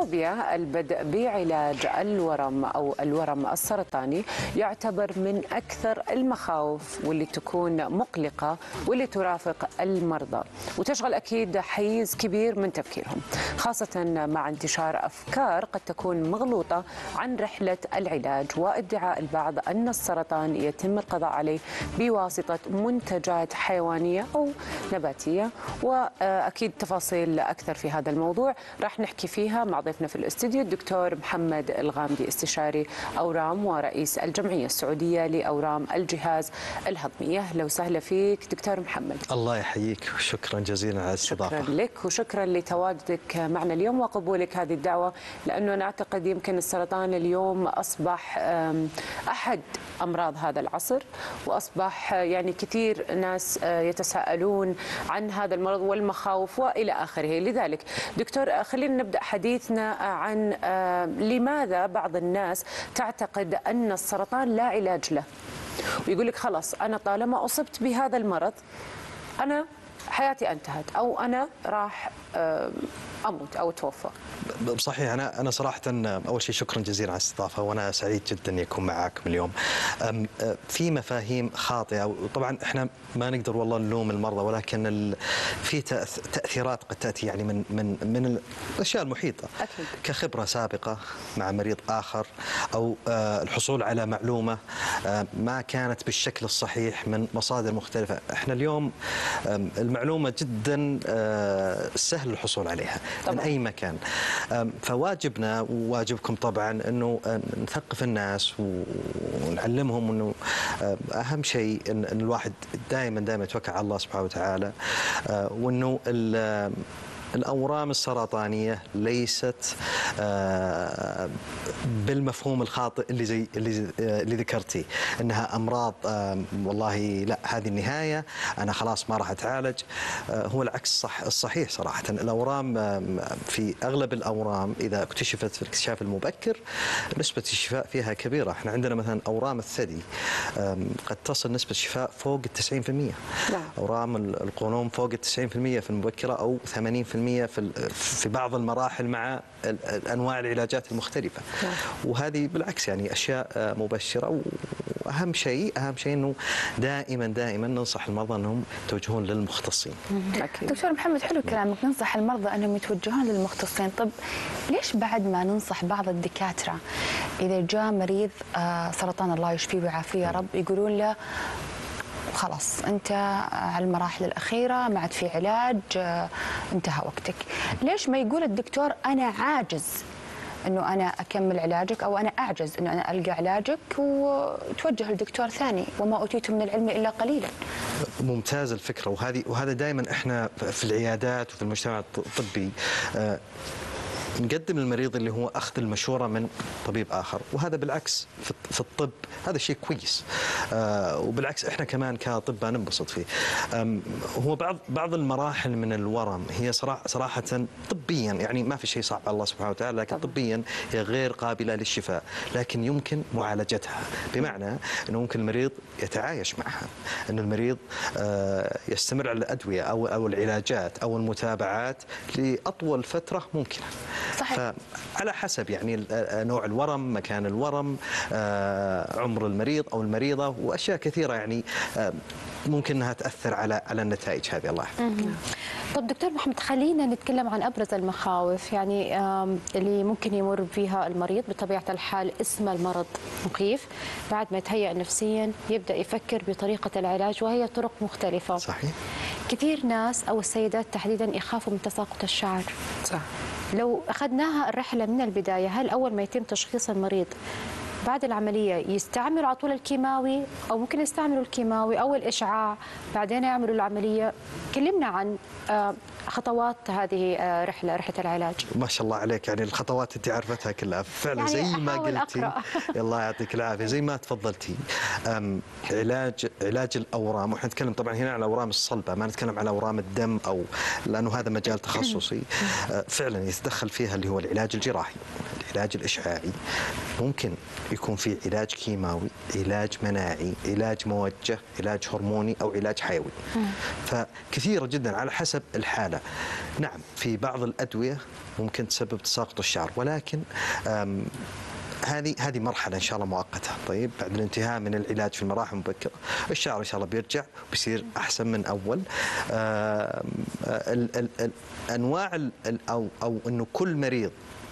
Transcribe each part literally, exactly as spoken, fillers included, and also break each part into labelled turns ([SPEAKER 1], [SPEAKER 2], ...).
[SPEAKER 1] الفوبيا البدء بعلاج الورم أو الورم السرطاني يعتبر من أكثر المخاوف واللي تكون مقلقة واللي ترافق المرضى وتشغل أكيد حيز كبير من تفكيرهم، خاصة مع انتشار أفكار قد تكون مغلوطة عن رحلة العلاج وادعاء البعض أن السرطان يتم القضاء عليه بواسطة منتجات حيوانية أو نباتية. وأكيد تفاصيل أكثر في هذا الموضوع راح نحكي فيها مع ضيفنا في الاستوديو الدكتور محمد الغامدي، استشاري أورام ورئيس الجمعية السعودية لأورام الجهاز الهضمي. أهلا وسهلا فيك دكتور محمد.
[SPEAKER 2] الله يحييك وشكرا جزيلا على الاستضافة.
[SPEAKER 1] شكرا لك وشكرا لتواجدك معنا اليوم وقبولك هذه الدعوة، لأنه أنا أعتقد يمكن السرطان اليوم أصبح أحد أمراض هذا العصر، وأصبح يعني كثير ناس يتساءلون عن هذا المرض والمخاوف وإلى آخره. لذلك دكتور خلينا نبدأ حديثنا عن لماذا بعض الناس تعتقد أن السرطان لا علاج له، ويقول لك خلاص أنا طالما أصبت بهذا المرض أنا حياتي انتهت أو أنا راح أموت أو أتوفى.
[SPEAKER 2] صحيح. أنا أنا صراحة أول شيء شكرا جزيلا على الاستضافة، وأنا سعيد جدا أن يكون معاكم اليوم. في مفاهيم خاطئة، وطبعا إحنا ما نقدر والله نلوم المرضى، ولكن في تأثيرات قد تأتي يعني من من من الأشياء المحيطة أكيد. كخبرة سابقة مع مريض آخر، أو الحصول على معلومة ما كانت بالشكل الصحيح من مصادر مختلفة. إحنا اليوم المعلومة جدا سهل الحصول عليها طبعا. من أي مكان. فواجبنا وواجبكم طبعا أنه نثقف الناس ونعلمهم أنه أهم شيء أن الواحد دائما دائما يتوكل على الله سبحانه وتعالى، وأنه الأورام السرطانية ليست بالمفهوم الخاطئ اللي زي اللي, اللي ذكرتي أنها أمراض والله لا هذه النهاية أنا خلاص ما راح أتعالج. هو العكس صح الصحيح صراحة. الأورام في أغلب الأورام إذا اكتشفت في الاكتشاف المبكر نسبة الشفاء فيها كبيرة. احنا عندنا مثلا أورام الثدي قد تصل نسبة الشفاء فوق التسعين في المئة. أورام القولون فوق التسعين في المئة في المبكرة، أو ثمانين في المئة في في بعض المراحل مع انواع العلاجات المختلفه. وهذه بالعكس يعني اشياء مبشره. واهم شيء اهم شيء انه دائما دائما ننصح المرضى انهم يتوجهون للمختصين.
[SPEAKER 3] أكيد. دكتور محمد حلو كلامك، ننصح المرضى انهم يتوجهون للمختصين. طب ليش بعد ما ننصح بعض الدكاتره اذا جاء مريض سرطان الله يشفيه ويعافيه يا رب يقولون له خلاص انت على المراحل الاخيره ما عاد في علاج انتهى وقتك، ليش ما يقول الدكتور انا عاجز انه انا اكمل علاجك، او انا اعجز انه انا القى علاجك وتوجه لدكتور ثاني وما اوتيتم من العلم الا قليلا؟
[SPEAKER 2] ممتاز الفكره. وهذه وهذا دائما احنا في العيادات وفي المجتمع الطبي نقدم للمريض اللي هو أخذ المشورة من طبيب آخر، وهذا بالعكس في الطب هذا شيء كويس. آه وبالعكس إحنا كمان كأطباء ننبسط فيه. هو بعض بعض المراحل من الورم هي صراحة, صراحة طبيا يعني ما في شيء صعب على الله سبحانه وتعالى، لكن طبيا هي غير قابلة للشفاء، لكن يمكن معالجتها. بمعنى أنه ممكن المريض يتعايش معها، أن المريض آه يستمر على الأدوية أو أو العلاجات أو المتابعات لأطول فترة ممكنة.
[SPEAKER 3] صحيح.
[SPEAKER 2] على حسب يعني نوع الورم، مكان الورم، عمر المريض أو المريضة، وأشياء كثيرة يعني ممكن أنها تأثر على على النتائج هذه. الله يحفظك.
[SPEAKER 4] طب دكتور محمد خلينا نتكلم عن أبرز المخاوف يعني اللي ممكن يمر فيها المريض. بطبيعة الحال اسم المرض مخيف، بعد ما يتهيأ نفسيا يبدأ يفكر بطريقة العلاج وهي طرق مختلفة.
[SPEAKER 2] صحيح.
[SPEAKER 4] كثير ناس أو السيدات تحديدا يخافوا من تساقط الشعر.
[SPEAKER 1] صح.
[SPEAKER 4] لو أخذناها الرحلة من البداية، هل أول ما يتم تشخيص المريض بعد العملية يستعملوا على طول الكيماوي، أو ممكن يستعملوا الكيماوي أو الإشعاع بعدين يعملوا العملية؟ كلمنا عن خطوات هذه رحلة رحلة العلاج.
[SPEAKER 2] ما شاء الله عليك، يعني الخطوات أنت عرفتها كلها فعلا
[SPEAKER 4] يعني
[SPEAKER 2] زي ما قلتي. الله يعطيك العافية زي ما تفضلتي. علاج علاج الأورام، وإحنا نتكلم طبعا هنا عن الأورام الصلبة، ما نتكلم على أورام الدم، أو لأنه هذا مجال تخصصي. فعلا يتدخل فيها اللي هو العلاج الجراحي. العلاج الإشعاعي، ممكن يكون في علاج كيماوي، علاج مناعي، علاج موجه، علاج هرموني أو علاج حيوي. فكثيرة جدا على حسب الحالة. نعم في بعض الأدوية ممكن تسبب تساقط الشعر، ولكن هذه هذه مرحلة إن شاء الله مؤقتة. طيب بعد الانتهاء من العلاج في المراحل المبكرة الشعر إن شاء الله بيرجع وبيصير أحسن من أول. آه ال ال ال أنواع ال أو أو إنه كل مريض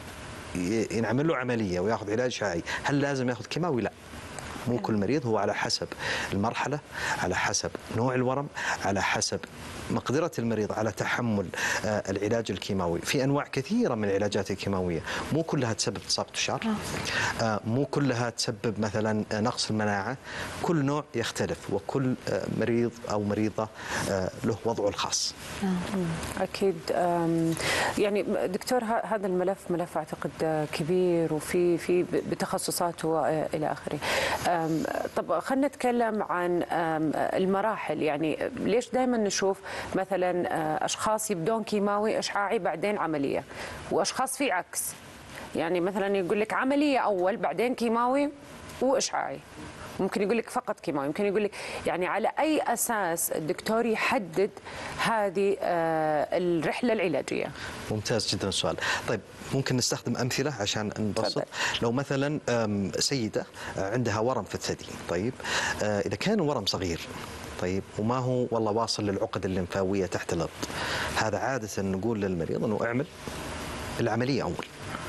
[SPEAKER 2] ينعمل له عملية وياخذ علاج إشعاعي، هل لازم ياخذ كيماوي؟ لا، مو كل مريض، هو على حسب المرحلة، على حسب نوع الورم، على حسب مقدرة المريض على تحمل آه العلاج الكيماوي. في أنواع كثيرة من العلاجات الكيماوية مو كلها تسبب تساقط الشعر، آه مو كلها تسبب مثلا نقص المناعة، كل نوع يختلف، وكل آه مريض أو مريضة آه له وضعه الخاص.
[SPEAKER 1] أكيد. يعني دكتور هذا الملف ملف أعتقد كبير وفي في بتخصصاته إلى آخره. طب خلينا نتكلم عن المراحل. يعني ليش دائما نشوف مثلا اشخاص يبدون كيماوي اشعاعي بعدين عمليه، واشخاص في عكس؟ يعني مثلا يقول لك عمليه اول بعدين كيماوي واشعاعي، ممكن يقول لك فقط كيماوي، ممكن يقول لك يعني على اي اساس الدكتور يحدد هذه الرحله العلاجيه؟
[SPEAKER 2] ممتاز جدا السؤال. طيب ممكن نستخدم امثله عشان نبسط. لو مثلا سيده عندها ورم في الثدي، طيب اذا كان ورم صغير طيب وما هو والله واصل للعقد الليمفاويه تحت الارض، هذا عاده نقول للمريض انه اعمل العمليه اول.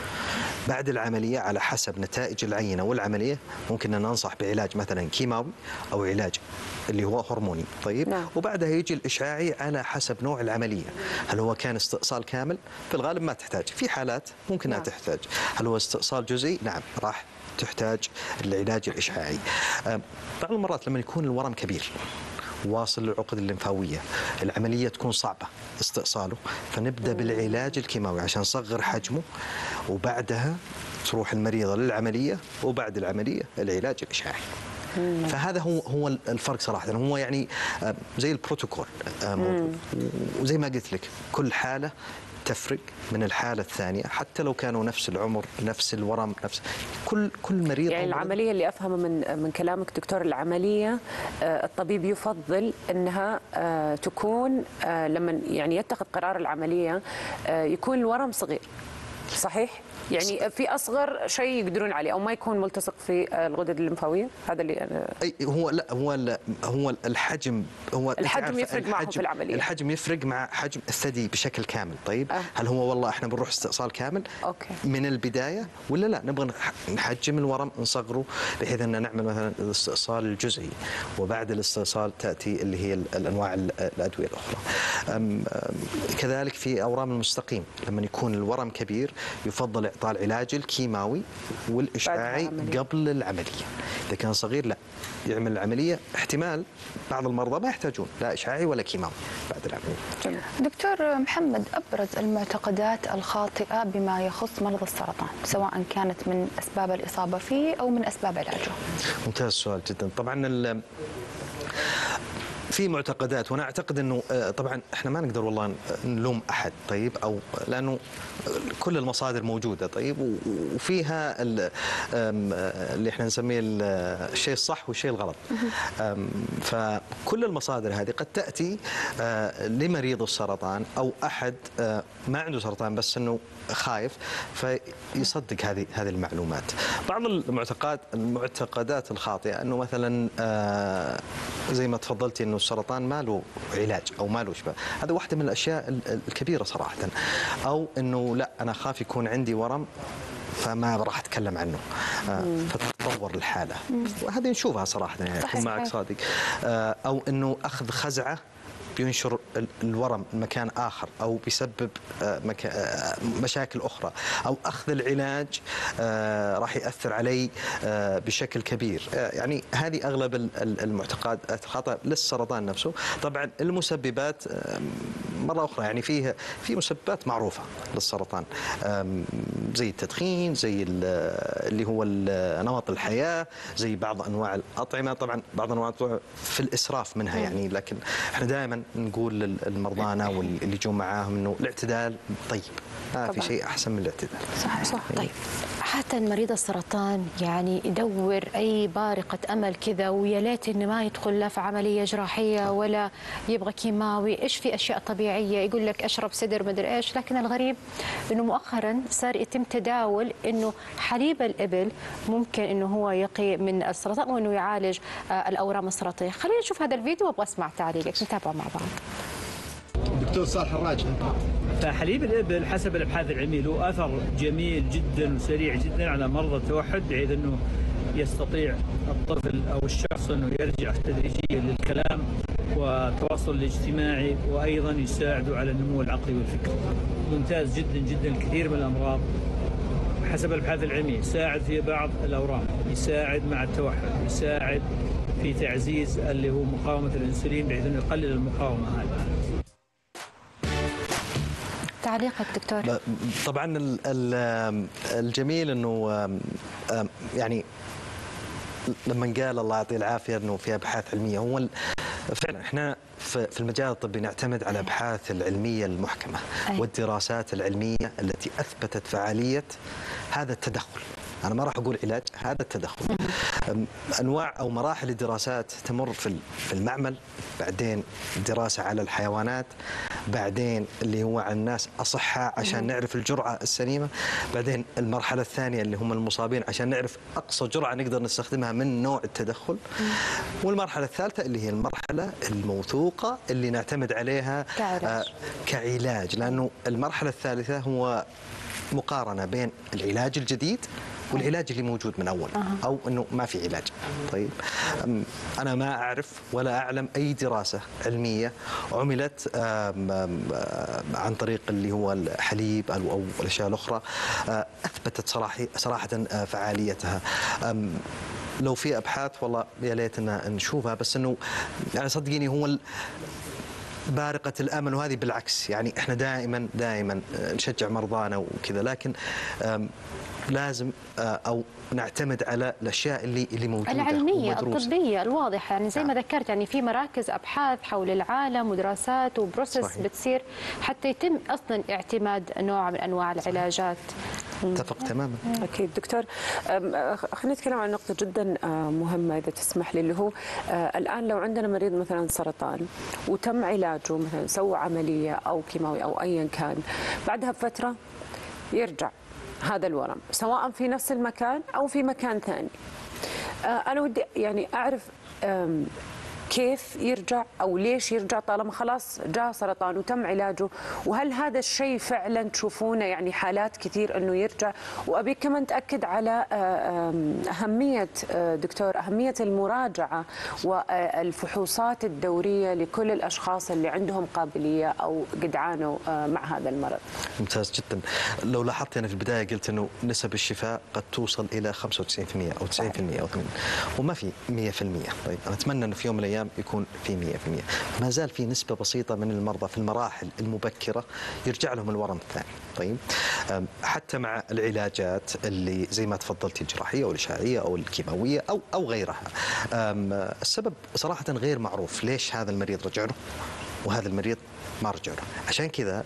[SPEAKER 2] بعد العمليه على حسب نتائج العينه والعمليه ممكن ان ننصح بعلاج مثلا كيماوي او علاج اللي هو هرموني. طيب نعم. وبعدها يجي الاشعاعي على حسب نوع العمليه، هل هو كان استئصال كامل؟ في الغالب ما تحتاج، في حالات ممكن انها نعم. تحتاج. هل هو استئصال جزئي؟ نعم راح تحتاج العلاج الاشعاعي. بعض المرات لما يكون الورم كبير واصل للعقد الليمفاويه، العمليه تكون صعبه استئصاله، فنبدا بالعلاج الكيماوي عشان نصغر حجمه، وبعدها تروح المريضه للعمليه، وبعد العمليه العلاج الاشعاعي. فهذا هو هو الفرق صراحه، هو يعني زي البروتوكول موجود. وزي ما قلت لك كل حاله تفرق من الحالة الثانية، حتى لو كانوا نفس العمر، نفس الورم، نفس كل كل مريض.
[SPEAKER 1] يعني العملية اللي أفهمه من من كلامك دكتور، العملية الطبيب يفضل أنها تكون لما يعني يتخذ قرار العملية يكون الورم صغير، صحيح؟ يعني في اصغر شيء يقدرون عليه، او ما يكون ملتصق في الغدد الليمفاويه. هذا اللي أنا
[SPEAKER 2] اي هو لا هو هو الحجم هو
[SPEAKER 1] الحجم يفرق معهم في العمليه.
[SPEAKER 2] الحجم يفرق مع حجم الثدي بشكل كامل. طيب أه. هل هو والله احنا بنروح استئصال كامل
[SPEAKER 1] أوكي.
[SPEAKER 2] من البدايه، ولا لا نبغى نحجم الورم نصغره بحيث ان نعمل مثلا الاستئصال الجزئي، وبعد الاستئصال تاتي اللي هي الانواع الادويه الاخرى. أم كذلك في اورام المستقيم لما يكون الورم كبير يفضل اعطاء العلاج الكيماوي والاشعاعي قبل العمليه. اذا كان صغير لا يعمل العمليه، احتمال بعض المرضى ما يحتاجون لا اشعاعي ولا كيماوي بعد العمليه.
[SPEAKER 3] دكتور محمد، ابرز المعتقدات الخاطئه بما يخص مرض السرطان، سواء كانت من اسباب الاصابه فيه او من اسباب علاجه؟
[SPEAKER 2] ممتاز سؤال جدا. طبعا في معتقدات، وانا اعتقد انه طبعا احنا ما نقدر والله نلوم احد، طيب او لانه كل المصادر موجوده، طيب وفيها اللي احنا نسميه الشيء الصح والشيء الغلط. فكل المصادر هذه قد تاتي لمريض السرطان او احد ما عنده سرطان بس انه خايف فيصدق هذه هذه المعلومات. بعض المعتقدات المعتقدات الخاطئه انه مثلا زي ما تفضلتي انه السرطان ما له علاج او ما له شفاء، هذا واحده من الاشياء الكبيره صراحه. او انه لا انا خاف يكون عندي ورم فما راح اتكلم عنه فتتطور الحاله، وهذه نشوفها صراحه يعني اكون معك صادق. او انه اخذ خزعه بينشر الورم مكان آخر أو بيسبب مشاكل أخرى، أو أخذ العلاج راح يأثر علي بشكل كبير. يعني هذه أغلب المعتقدات الخاطئة للسرطان نفسه. طبعا المسببات مرة أخرى يعني فيها في مسببات معروفة للسرطان زي التدخين، زي اللي هو نمط الحياة، زي بعض أنواع الأطعمة. طبعا بعض أنواع الأطعمة في الإسراف منها يعني، لكن احنا دائما نقول للمرضانا واللي يجون معاهم انه الاعتدال طيب، ما في شيء احسن من الاعتدال.
[SPEAKER 4] صح صح. طيب حتى مريض السرطان يعني يدور اي بارقه امل كذا، ويا ليت انه ما يدخل لا في عمليه جراحيه ولا يبغى كيماوي، ايش في اشياء طبيعيه يقول لك اشرب سدر مدري ايش. لكن الغريب انه مؤخرا صار يتم تداول انه حليب الابل ممكن انه هو يقي من السرطان وانه يعالج الاورام السرطانيه. خلينا نشوف هذا الفيديو وابغى اسمع تعليقك، نتابعه مع بعض.
[SPEAKER 5] دكتور صالح الراجحي، فحليب الإبل حسب الأبحاث العلمية له أثر جميل جدا وسريع جدا على مرضى التوحد، بحيث أنه يستطيع الطفل أو الشخص أنه يرجع تدريجيا للكلام والتواصل الاجتماعي، وأيضا يساعده على النمو العقلي والفكري. ممتاز جدا جدا. الكثير من الأمراض حسب الأبحاث العلمية يساعد في بعض الأورام، يساعد مع التوحد، يساعد في تعزيز اللي هو مقاومة الأنسولين بحيث أنه يقلل المقاومة هذه.
[SPEAKER 4] تعليقك دكتور؟
[SPEAKER 2] طبعا الجميل انه يعني لما قال الله يعطيه العافيه انه في ابحاث علميه، هو فعلا احنا في المجال الطبي نعتمد على الابحاث العلميه المحكمه والدراسات العلميه التي اثبتت فعاليه هذا التدخل. أنا ما راح أقول علاج، هذا التدخل. أنواع أو مراحل الدراسات تمر في المعمل، بعدين دراسة على الحيوانات، بعدين اللي هو على الناس أصحاء عشان نعرف الجرعة السليمة، بعدين المرحلة الثانية اللي هم المصابين عشان نعرف أقصى جرعة نقدر نستخدمها من نوع التدخل، والمرحلة الثالثة اللي هي المرحلة الموثوقة اللي نعتمد عليها كعلاج, كعلاج لأنه المرحلة الثالثة هو مقارنة بين العلاج الجديد والعلاج اللي موجود من أول أو أنه ما في علاج. طيب أنا ما أعرف ولا أعلم أي دراسة علمية عملت عن طريق اللي هو الحليب أو الأشياء الأخرى أثبتت صراحة صراحة فعاليتها. لو في أبحاث والله يا ليت نشوفها، بس أنه يعني صدقيني هو بارقة الأمل، وهذه بالعكس يعني إحنا دائما دائما نشجع مرضانا وكذا، لكن لازم أو نعتمد على الأشياء اللي اللي موجودة
[SPEAKER 4] العلمية الطبية الواضحة. يعني زي ما ذكرت يعني في مراكز أبحاث حول العالم ودراسات وبروسس بتصير حتى يتم أصلا اعتماد نوع من أنواع العلاجات.
[SPEAKER 2] اتفق تماما.
[SPEAKER 1] أكيد دكتور. خلينا نتكلم عن نقطة جدا مهمة إذا تسمح لي، اللي هو الآن لو عندنا مريض مثلا سرطان وتم علاجه، مثلا سوى عملية أو كيماوي أو أيا كان، بعدها بفترة يرجع هذا الورم سواء في نفس المكان أو في مكان ثاني. أنا ودي يعني أعرف كيف يرجع أو ليش يرجع طالما خلاص جاء سرطان وتم علاجه، وهل هذا الشيء فعلا تشوفونه يعني حالات كثير أنه يرجع؟ وأبي كمان تأكد على أهمية دكتور أهمية المراجعة والفحوصات الدورية لكل الأشخاص اللي عندهم قابلية أو قد عانوا مع هذا المرض.
[SPEAKER 2] ممتاز جدا. لو لاحظت أنا في البداية قلت أنه نسب الشفاء قد توصل إلى خمسة وتسعين بالمئة أو تسعين بالمئة أو ثمانين بالمئة وما في مئة بالمئة. طيب أنا أتمنى أنه في يوم من الأيام يكون في مئة بالمئة. ما زال في نسبة بسيطة من المرضى في المراحل المبكرة يرجع لهم الورم الثاني. طيب حتى مع العلاجات اللي زي ما تفضلتي الجراحية أو الإشعاعية أو الكيماوية أو أو غيرها، السبب صراحة غير معروف ليش هذا المريض رجع له وهذا المريض ما رجع له. عشان كذا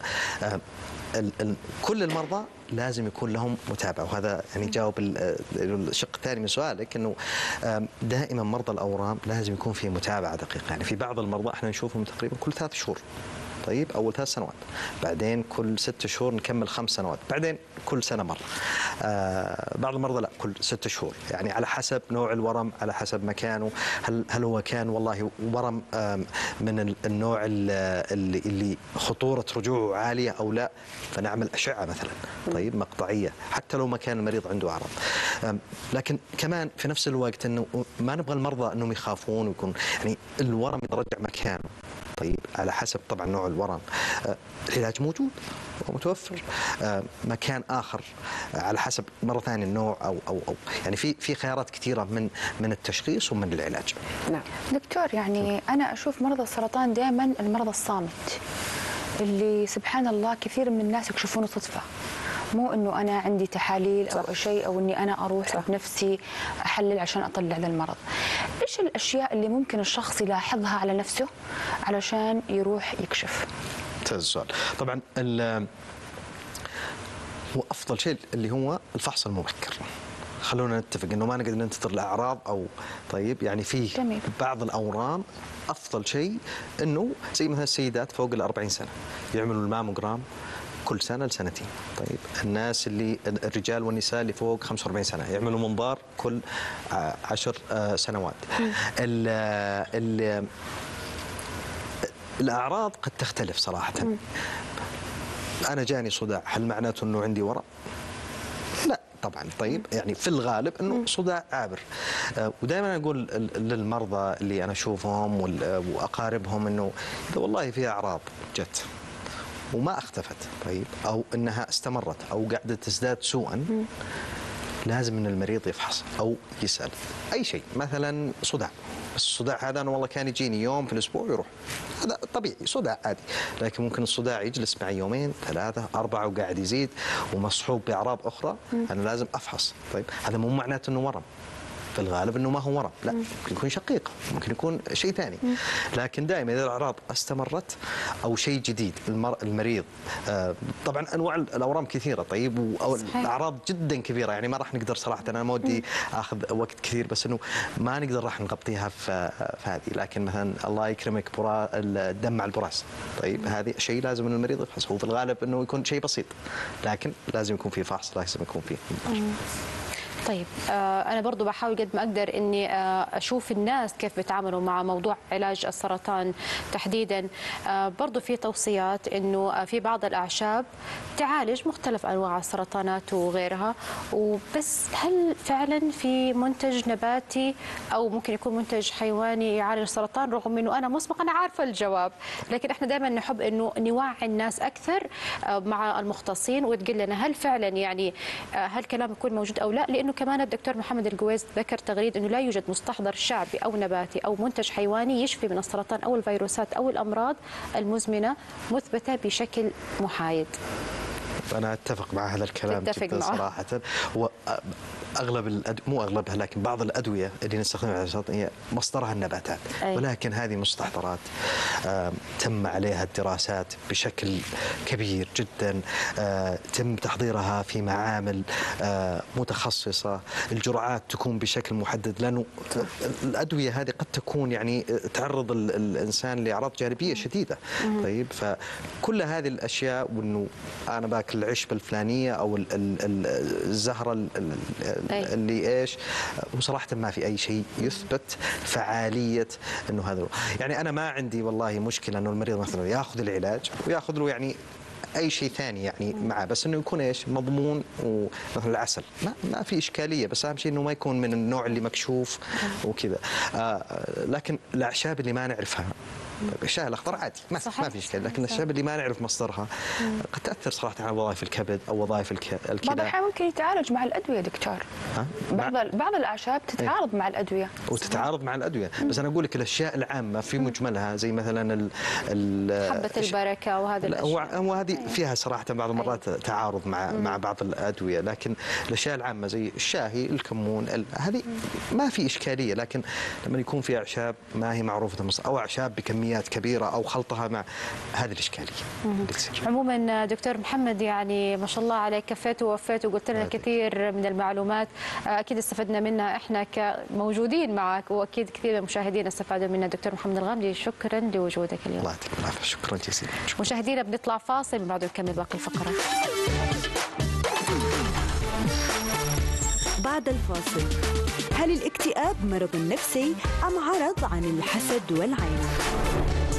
[SPEAKER 2] كل المرضى لازم يكون لهم متابعة، وهذا يعني جاوب الشق الثاني من سؤالك، انه دائما مرضى الاورام لازم يكون في متابعة دقيقة. يعني في بعض المرضى احنا نشوفهم تقريبا كل ثلاث شهور، طيب اول ثلاث سنوات، بعدين كل ست شهور نكمل خمس سنوات، بعدين كل سنة مرة. آه بعض المرضى لا كل ست شهور، يعني على حسب نوع الورم، على حسب مكانه، هل هل هو كان والله ورم من النوع اللي, اللي خطورة رجوعه عالية او لا، فنعمل أشعة مثلا طيب مقطعية حتى لو ما كان المريض عنده عرض. لكن كمان في نفس الوقت انه ما نبغى المرضى انهم يخافون ويكون يعني الورم يرجع مكانه. طيب على حسب طبعا نوع الورم العلاج موجود ومتوفر. مكان آخر على حسب مرة ثانية النوع أو أو أو يعني في في خيارات كثيرة من من التشخيص ومن العلاج.
[SPEAKER 3] نعم دكتور، يعني أنا أشوف مرضى السرطان دائما المرضى الصامت اللي سبحان الله كثير من الناس يكشفونه صدفة، مو انه انا عندي تحاليل او شيء او اني انا اروح صح. بنفسي احلل عشان اطلع ذا المرض. ايش الاشياء اللي ممكن الشخص يلاحظها على نفسه علشان يروح يكشف؟
[SPEAKER 2] ممتاز السؤال. طبعا هو افضل شيء اللي هو الفحص المبكر. خلونا نتفق انه ما نقدر ننتظر الاعراض او طيب يعني في
[SPEAKER 3] جميل.
[SPEAKER 2] بعض الاورام افضل شيء انه زي مثلا السيدات فوق ال أربعين سنه يعملوا الماموجرام كل سنه لسنتين. طيب الناس اللي الرجال والنساء اللي فوق خمسة وأربعين سنه يعملوا منظار كل عشر سنوات. ال ال الاعراض قد تختلف صراحه. انا جاني صداع، هل معناته انه عندي ورم؟ لا طبعا. طيب يعني في الغالب انه صداع عابر. آه ودائما اقول للمرضى اللي انا اشوفهم واقاربهم انه اذا والله في اعراض جت وما اختفت، طيب او انها استمرت او قاعده تزداد سوءا، لازم ان المريض يفحص او يسال اي شيء. مثلا صداع، بس الصداع هذا انا والله كان يجيني يوم في الاسبوع ويروح، هذا طبيعي صداع عادي. لكن ممكن الصداع يجلس معي يومين ثلاثه اربعه وقاعد يزيد ومصحوب باعراض اخرى، انا لازم افحص. طيب هذا مو معناته انه ورم، في الغالب انه ما هو ورم، لا ممكن يكون شقيقه، ممكن يكون شيء ثاني. لكن دائما اذا الاعراض استمرت او شيء جديد المر... المريض آه طبعا انواع الاورام كثيره. طيب والاعراض جدا كبيره، يعني ما راح نقدر صراحه، انا ما ودي اخذ وقت كثير، بس انه ما نقدر راح نغطيها في, في هذه. لكن مثلا الله يكرمك برا... الدم مع البراز، طيب هذه شيء لازم ان المريض يفحص. هو في الغالب انه يكون شيء بسيط، لكن لازم يكون فيه فحص، لازم يكون فيه.
[SPEAKER 4] طيب آه أنا برضو بحاول قد ما أقدر إني آه أشوف الناس كيف بيتعاملوا مع موضوع علاج السرطان تحديدا. آه برضو في توصيات إنه آه في بعض الأعشاب تعالج مختلف أنواع السرطانات وغيرها، وبس هل فعلا في منتج نباتي أو ممكن يكون منتج حيواني يعالج السرطان؟ رغم إنه أنا مسبقا عارفة الجواب، لكن إحنا دائما نحب إنه نوعي الناس أكثر آه مع المختصين وتقول لنا هل فعلا يعني آه هل كلام يكون موجود أو لا. لأنه كمان الدكتور محمد القويس ذكر تغريد انه لا يوجد مستحضر شعبي او نباتي او منتج حيواني يشفي من السرطان او الفيروسات او الامراض المزمنه مثبته بشكل محايد.
[SPEAKER 2] أنا أتفق مع هذا الكلام جدا صراحة. واغلب الأد... مو اغلبها لكن بعض الادويه اللي نستخدمها على السرطان هي مصدرها النباتات. أي. ولكن هذه مستحضرات آه تم عليها الدراسات بشكل كبير جدا، آه تم تحضيرها في معامل آه متخصصه، الجرعات تكون بشكل محدد، لانه الادويه هذه قد تكون يعني تعرض الانسان لاعراض جانبيه شديده. مم. طيب فكل هذه الاشياء، وانه انا باكل العشبه الفلانيه او الزهره اللي ايش، وصراحه ما في اي شيء يثبت فعاليه انه هذا. يعني انا ما عندي والله مشكله انه المريض مثلا ياخذ العلاج وياخذ له يعني اي شيء ثاني يعني معه، بس انه يكون ايش مضمون، ومثلا العسل ما, ما في اشكاليه، بس اهم شيء انه ما يكون من النوع اللي مكشوف وكذا. آه لكن الاعشاب اللي ما نعرفها، الشاي الاخضر عادي ما, ما في اشكال، لكن الشاب اللي ما نعرف مصدرها قد تاثر صراحه على وظائف الكبد او وظائف الكلى.
[SPEAKER 3] بعض الاحيان ممكن يتعالج مع الادويه دكتور. ها؟ بعض مع... بعض الاعشاب تتعارض مع الادويه.
[SPEAKER 2] وتتعارض مع الادويه، بس انا اقول لك الاشياء العامه في مجملها زي مثلا ال ال
[SPEAKER 4] حبه البركه وهذه الاشياء،
[SPEAKER 2] وهذه فيها صراحه بعض المرات تعارض مع مع بعض الادويه، لكن الاشياء العامه زي الشاهي، الكمون، هذه ما في اشكاليه. لكن لما يكون في اعشاب ما هي معروفه المصدر او اعشاب بكميات كبيره او خلطها مع هذه الاشكاليه.
[SPEAKER 4] عموما دكتور محمد يعني ما شاء الله عليك، كفيت ووفيت وقلت لنا كثير من المعلومات اكيد استفدنا منها احنا كموجودين معك، واكيد كثير من المشاهدين استفادوا منها. دكتور محمد الغامدي شكرا لوجودك اليوم.
[SPEAKER 2] الله يعطيك العافيه، شكرا جزيلا.
[SPEAKER 4] مشاهدينا بنطلع فاصل وبعده نكمل باقي الفقرات.
[SPEAKER 6] بعد الفاصل، هل الاكتئاب مرض نفسي ام عرض عن الحسد والعين؟